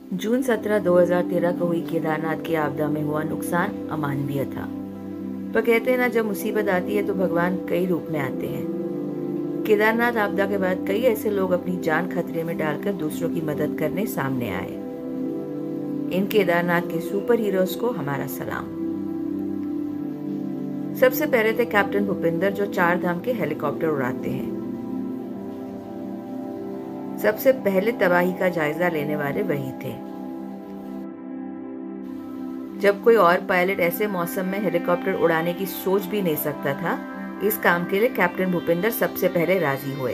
जून 17, 2013 को हुई केदारनाथ की आपदा में हुआ नुकसान अमानवीय था। पर कहते हैं ना, जब मुसीबत आती है तो भगवान कई रूप में आते हैं। केदारनाथ आपदा के बाद कई ऐसे लोग अपनी जान खतरे में डालकर दूसरों की मदद करने सामने आए। इन केदारनाथ के सुपर हीरोज को हमारा सलाम। सबसे पहले थे कैप्टन भूपिंदर, जो 4 धाम के हेलीकॉप्टर उड़ाते हैं। सबसे पहले तबाही का जायजा लेने वाले वही थे। जब कोई और पायलट ऐसे मौसम में हेलीकॉप्टर उड़ाने की सोच भी नहीं सकता था, इस काम के लिए कैप्टन भूपिंदर सबसे पहले राजी हुए।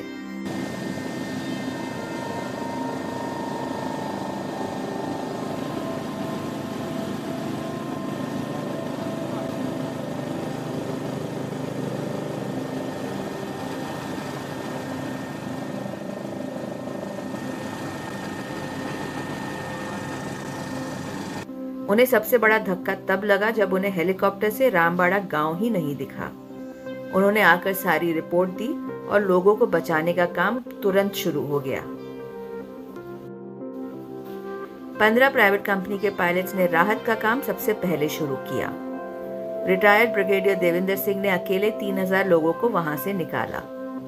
उन्हें सबसे बड़ा धक्का तब लगा जब उन्हें हेलीकॉप्टर से रामबाड़ा गांव ही नहीं दिखा। उन्होंने आकर सारी रिपोर्ट दी और लोगों को बचाने का काम तुरंत शुरू हो गया। 15 प्राइवेट कंपनी के पायलट्स ने राहत का काम सबसे पहले शुरू किया। रिटायर्ड ब्रिगेडियर देवेंद्र सिंह ने अकेले 3000 लोगों को वहां से निकाला।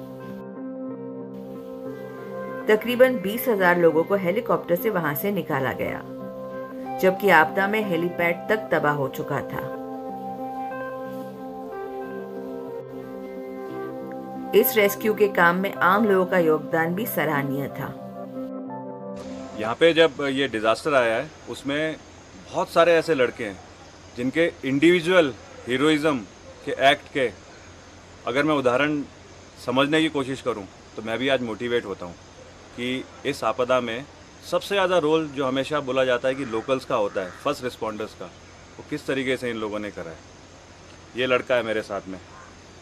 तकरीबन 20,000 लोगों को हेलीकॉप्टर से वहां से निकाला गया, जबकि आपदा में हेलीपैड तक तबाह हो चुका था। इस रेस्क्यू के काम में आम लोगों का योगदान भी सराहनीय था। यहाँ पे जब ये डिजास्टर आया है, उसमें बहुत सारे ऐसे लड़के हैं जिनके इंडिविजुअल हीरोइज्म के एक्ट के अगर मैं उदाहरण समझने की कोशिश करूँ तो मैं भी आज मोटिवेट होता हूँ कि इस आपदा में सबसे ज़्यादा रोल जो हमेशा बोला जाता है कि लोकल्स का होता है, फर्स्ट रिस्पॉन्डर्स का, वो किस तरीके से इन लोगों ने करा है। ये लड़का है मेरे साथ में।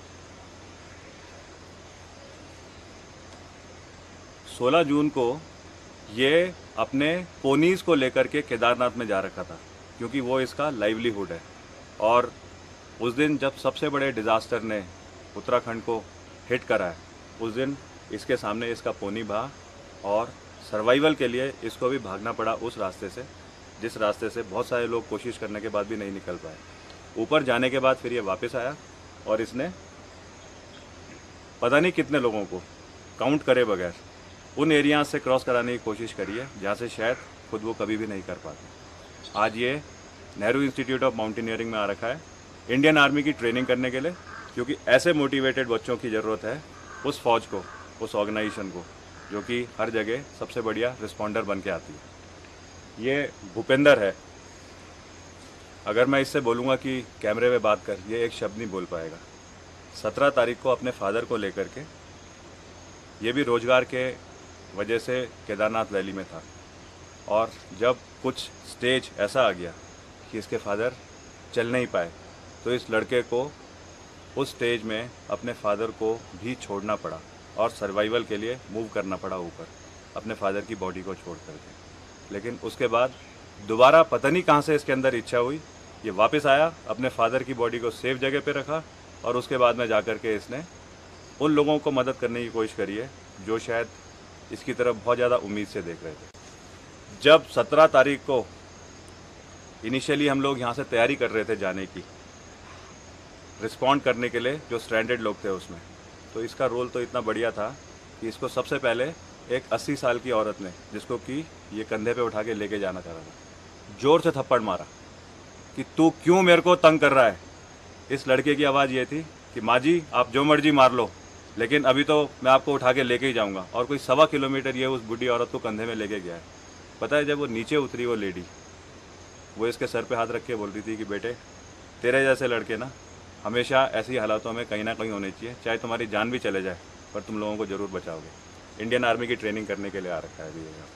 16 जून को ये अपने पोनीज को लेकर के केदारनाथ में जा रखा था, क्योंकि वो इसका लाइवलीहुड है। और उस दिन जब सबसे बड़े डिज़ास्टर ने उत्तराखंड को हिट करा है, उस दिन इसके सामने इसका पोनी भा और सर्वाइवल के लिए इसको भी भागना पड़ा उस रास्ते से, जिस रास्ते से बहुत सारे लोग कोशिश करने के बाद भी नहीं निकल पाए। ऊपर जाने के बाद फिर ये वापस आया और इसने पता नहीं कितने लोगों को काउंट करे बगैर उन एरिया से क्रॉस कराने की कोशिश करी है जहाँ से शायद खुद वो कभी भी नहीं कर पाते। आज ये नेहरू इंस्टीट्यूट ऑफ माउंटेनियरिंग में आ रखा है इंडियन आर्मी की ट्रेनिंग करने के लिए, क्योंकि ऐसे मोटिवेटेड बच्चों की ज़रूरत है उस फौज को, उस ऑर्गेनाइजेशन को, जो कि हर जगह सबसे बढ़िया रिस्पॉन्डर बन के आती है। ये भूपेंदर है। अगर मैं इससे बोलूँगा कि कैमरे में बात कर, ये एक शब्द नहीं बोल पाएगा। 17 तारीख को अपने फादर को लेकर के, ये भी रोजगार के वजह से केदारनाथ वैली में था, और जब कुछ स्टेज ऐसा आ गया कि इसके फादर चल नहीं पाए, तो इस लड़के को उस स्टेज में अपने फादर को भी छोड़ना पड़ा और सर्वाइवल के लिए मूव करना पड़ा ऊपर, अपने फादर की बॉडी को छोड़ करके। लेकिन उसके बाद दोबारा पता नहीं कहाँ से इसके अंदर इच्छा हुई, ये वापस आया, अपने फादर की बॉडी को सेफ जगह पे रखा, और उसके बाद में जा कर के इसने उन लोगों को मदद करने की कोशिश करी है जो शायद इसकी तरफ बहुत ज़्यादा उम्मीद से देख रहे थे। जब 17 तारीख को इनिशियली हम लोग यहाँ से तैयारी कर रहे थे जाने की, रिस्पॉन्ड करने के लिए जो स्ट्रैंडेड लोग थे उसमें, तो इसका रोल तो इतना बढ़िया था कि इसको सबसे पहले एक 80 साल की औरत ने, जिसको कि ये कंधे पे उठा के लेके जाना चाह रहा था, जोर से थप्पड़ मारा कि तू क्यों मेरे को तंग कर रहा है। इस लड़के की आवाज़ ये थी कि माँ जी आप जो मर्जी मार लो, लेकिन अभी तो मैं आपको उठा के लेके ही जाऊँगा। और कोई 1.25 किलोमीटर ये उस बूढ़ी औरत को कंधे में लेके गया है। पता है, जब वो नीचे उतरी वो लेडी, वो इसके सर पे हाथ रख के बोल रही थी कि बेटे, तेरे जैसे लड़के ना हमेशा ऐसी हालातों में कहीं ना कहीं होने चाहिए, चाहे तुम्हारी जान भी चले जाए पर तुम लोगों को ज़रूर बचाओगे। इंडियन आर्मी की ट्रेनिंग करने के लिए आ रखा है अभी यहाँ।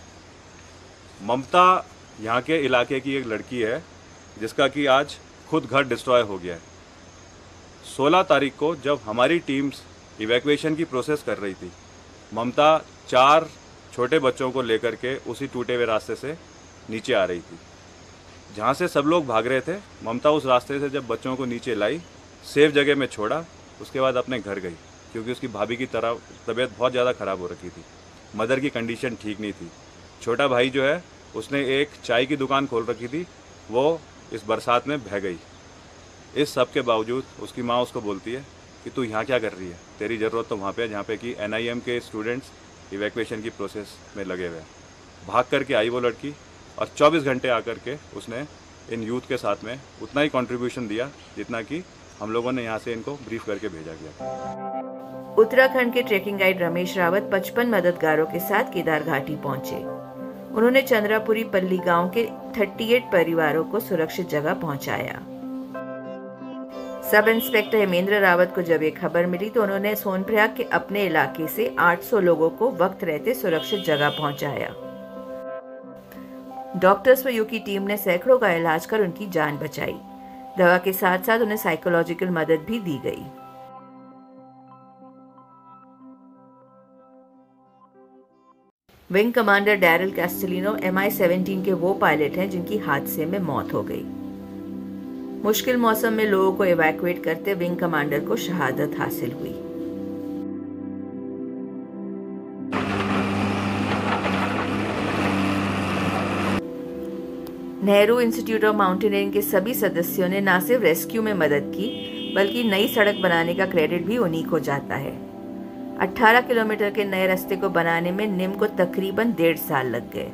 ममता यहाँ के इलाके की एक लड़की है जिसका कि आज खुद घर डिस्ट्रॉय हो गया है। 16 तारीख को जब हमारी टीम्स इवैक्यूएशन की प्रोसेस कर रही थी, ममता 4 छोटे बच्चों को लेकर के उसी टूटे हुए रास्ते से नीचे आ रही थी जहाँ से सब लोग भाग रहे थे। ममता उस रास्ते से जब बच्चों को नीचे लाई, सेफ जगह में छोड़ा, उसके बाद अपने घर गई, क्योंकि उसकी भाभी की तबीयत बहुत ज़्यादा ख़राब हो रखी थी, मदर की कंडीशन ठीक नहीं थी। छोटा भाई जो है उसने एक चाय की दुकान खोल रखी थी, वो इस बरसात में बह गई। इस सब के बावजूद उसकी माँ उसको बोलती है कि तू यहाँ क्या कर रही है, तेरी ज़रूरत तो वहाँ पे है जहाँ पे कि NIM के स्टूडेंट्स इवैक्यूएशन की प्रोसेस में लगे हुए हैं। भाग करके आई वो लड़की और 24 घंटे आकर के उसने इन यूथ के साथ में उतना ही कंट्रीब्यूशन दिया जितना कि हम लोगों ने यहाँ से इनको ब्रीफ करके भेजा गया। उत्तराखंड के ट्रेकिंग गाइड रमेश रावत 55 मददगारों के साथ केदार घाटी पहुंचे। उन्होंने चंद्रापुरी पल्ली गांव के 38 परिवारों को सुरक्षित जगह पहुंचाया। सब इंस्पेक्टर हेमेंद्र रावत को जब ये खबर मिली तो उन्होंने सोनप्रयाग के अपने इलाके से 800 लोगों को वक्त रहते सुरक्षित जगह पहुंचाया। डॉक्टर्स व यू की टीम ने सैकड़ों का इलाज कर उनकी जान बचाई। दवा के साथ साथ उन्हें साइकोलॉजिकल मदद भी दी गई। Wing commander Daryl Castelino MI-17 के वो पायलट हैं जिनकी हादसे में मौत हो गई। मुश्किल मौसम में लोगों को इवैक्यूएट करते विंग कमांडर को शहादत हासिल हुई। नेहरू इंस्टीट्यूट ऑफ माउंटेनियरिंग के सभी सदस्यों ने न सिर्फ रेस्क्यू में मदद की बल्कि नई सड़क बनाने का क्रेडिट भी उन्हीं को जाता है। 18 किलोमीटर के नए रास्ते को बनाने में निम को तकरीबन 1.5 साल लग गए।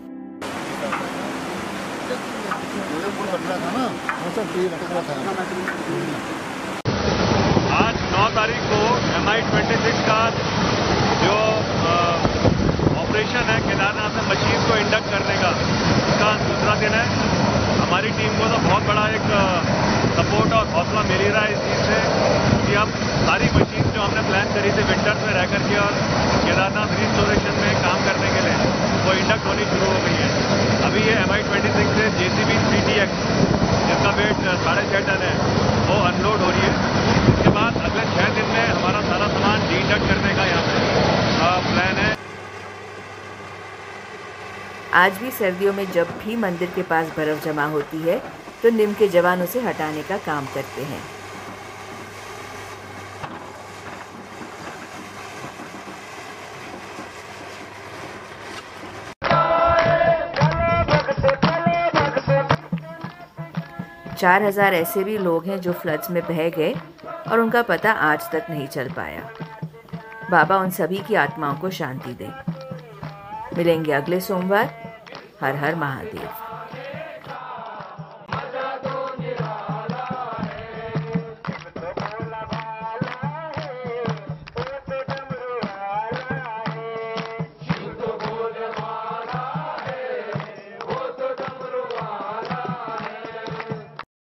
आज 9 तारीख को MI-26 का जो ऑपरेशन है केदारनाथ में मशीन को इंडक्ट करने का, उसका दूसरा दिन है। हमारी टीम को तो बहुत बड़ा एक सपोर्ट और हौसला मिल ही रहा है इस चीज़ से कि अब सारी मशीन जो हमने प्लान करी थी विंटर्स में रह करके और केदारनाथ रिस्टोरेशन में काम करने के लिए, वो इंडक्ट होनी शुरू हो गई है। अभी ये MI-26 से JCB 3TX जिसका वेट 6.5 टन है वो अनलोड हो रही है। इसके बाद अगले 6 दिन में हमारा सारा सामान डी-इंडक्ट करने का यहाँ पे प्लान है। आज भी सर्दियों में जब भी मंदिर के पास बर्फ जमा होती है तो निम के जवान उसे हटाने का काम करते हैं। चार 4,000 ऐसे भी लोग हैं जो फ्लड्स में बह गए और उनका पता आज तक नहीं चल पाया। बाबा उन सभी की आत्माओं को शांति दे। मिलेंगे अगले सोमवार। हर हर महादेव।